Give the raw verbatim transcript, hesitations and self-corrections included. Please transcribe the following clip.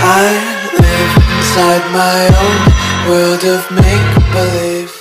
I live inside my own world of make-believe.